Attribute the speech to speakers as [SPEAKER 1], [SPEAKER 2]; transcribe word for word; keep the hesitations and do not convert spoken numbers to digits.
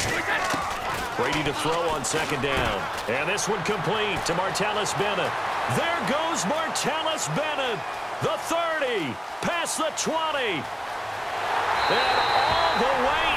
[SPEAKER 1] Brady to throw on second down. And this one complete to Martellus Bennett. There goes Martellus Bennett. The thirty, past the twenty. And all the way